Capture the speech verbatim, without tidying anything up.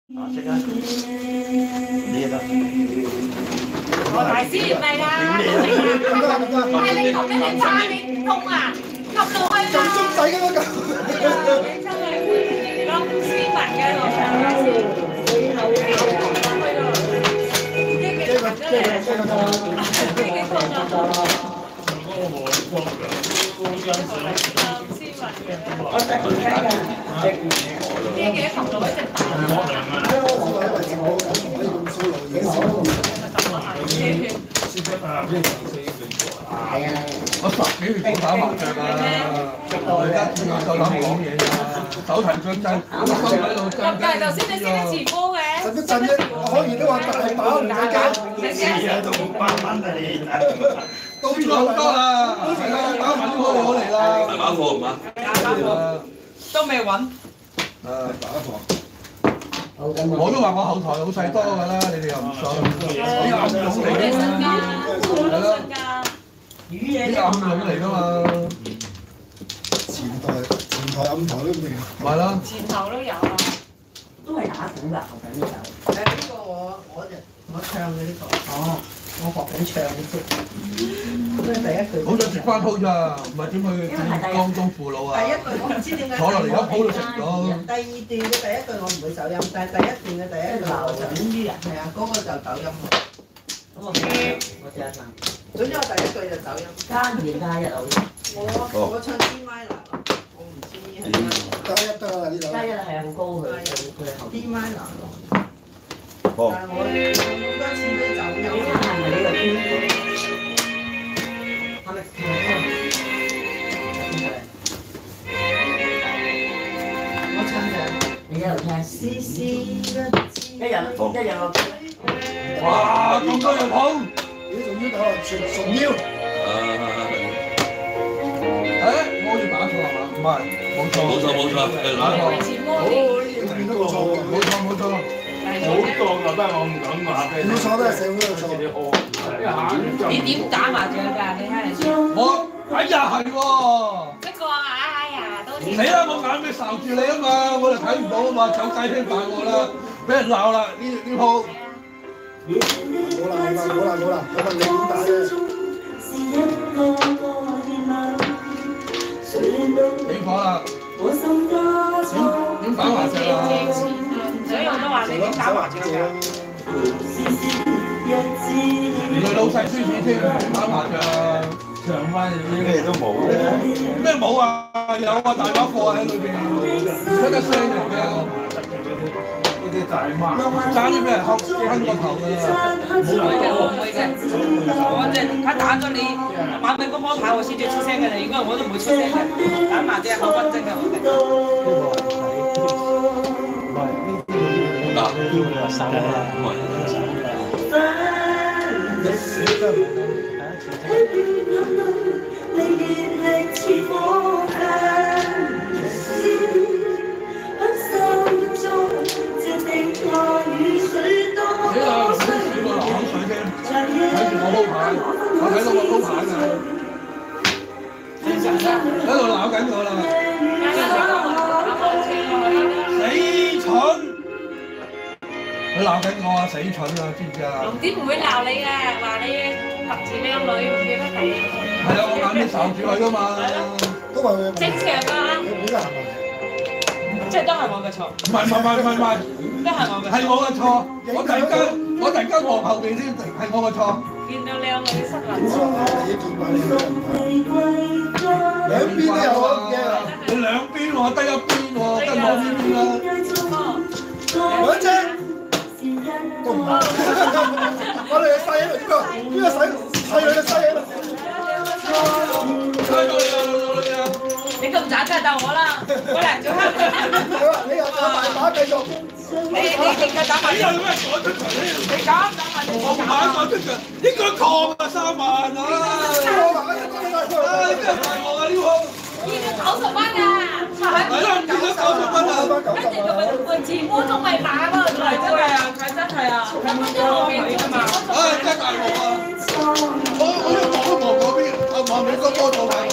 啊，識啊，你得。 我大師唔係啦，係你同你哋差你痛啊，撳落去仲中仔㗎嘛你真係咁斯文嘅我上次，最後去到，激激緊真係，激激痛啊！我突然間嘅，呢幾頭腦一隻大。 係啊！我十幾年冇打麻將啦，我而家點夠膽講嘢㗎？手提張真，我心喺度震。 咁但係頭先你先得前波嘅。 使乜震啫？我可以都話大把唔使驚。 試下都五百蚊啊你。 都咗好多啦，係啦，打埋啲好嚟啦。 大把貨唔啊？ 大把貨都未揾。 誒，打貨。我都話我後台老細多㗎啦，你哋又唔信？啲暗湧嚟㗎嘛，係咯，啲暗湧嚟㗎嘛。 前台前台暗台都未。 咪咯。 前頭都有啊。 都係打鼓㗎，學緊呢首。 誒呢個我我就我唱嘅呢個。 哦，我學緊唱嘅啫。咁第一句。 好想食翻鋪咋，唔係點去江東父老啊？ 第一句我唔知點解。 坐落嚟有鋪都食到。 第二段嘅第一句我唔會走音，但係第一段嘅第一句我就啲人。 係啊，嗰個就走音。 咁我我試下唱。 總之我第一句就走音。 加二加一啊！ 我我唱 D minor，我唔知係咩。 加一得啦呢度。 加一係好高佢佢係後 D minor。 好。 但係我唱好多次都走音。 係咪呢個 D？係咪？ 我唱嘅。 你一路聽。 絲絲一一日一日落。 哇！咁多人捧。 你仲要打全順腰。 誒，我要打錯係嘛？唔係，冇錯。 冇錯冇錯，係打錯。 前波好， 啲。 呢邊都冇錯喎。 冇錯冇錯。 好當就得，我唔敢話俾你。 冇錯都係社會嘅錯。 你點打麻將㗎？你睇下。 我哎呀係喎。 一個啊，哎呀，都死啦！我眼尾睄住你啊嘛，我就睇唔到啊嘛，走街聽大我啦，俾人鬧啦呢呢鋪。 冇啦冇啦冇啦冇啦，我問你點打啫？ 起火啦！點點打麻將啊？ 所以我都話你點打麻將㗎？ 原來老細輸錢添，點打麻將？ 唱翻啲咩都冇嘅。 咩冇啊？有啊，大把貨喺裏邊，出得聲嚟㗎。 嗰啲大媽。 爭啲俾人敲昏個頭㗎。 唔會嘅，我唔會嘅。我即係他打咗你玩緊個魔牌，我先至出聲嘅。如果我都唔會出聲嘅。打麻將好均真嘅我哋。 嗱， 標手啦。 睇住我撈牌，我睇到我撈牌㗎，喺度鬧緊我啦！死蠢！佢鬧緊我啊！死蠢啊！知唔知啊？ 龍點唔會鬧你嘅，話你白字靚女咁嘅乜嘢？ 係啊，我眼尾睄住佢㗎嘛。 都話佢。 正常㗎。 你本來係咪？ 即係都係我嘅錯。 唔係唔係唔係唔係， 都係我嘅。 係我嘅錯。我突然間我突然間望後邊先，係我嘅錯。 見到靚女失魂。 你見過你兩邊都有啊！ 你兩邊喎，得一邊喎，得我呢邊啦。 兩隻。都唔係。我哋嘅細喺度，邊個邊個細細女嘅細喺度？ 睇到你啊，老女啊！ 你咁渣真係鬥我啦！我嚟做黑。 你話你又大把繼續。 你你勁嘅打麻將。 你有咩講出嚟？ 你搞打麻將。 我唔係講出嚟，應該抗啊三萬啊！啊，你真係大鑊啊呢鋪！ 二百九十蚊啊！ 係啦，唔見咗九十蚊啊！ 跟住仲咪前波仲未打喎，仲係真係啊！佢真係啊！佢冇咗後邊㗎嘛。 唉，真係大鑊啊！我我一望都望嗰邊，啊望你個波度係。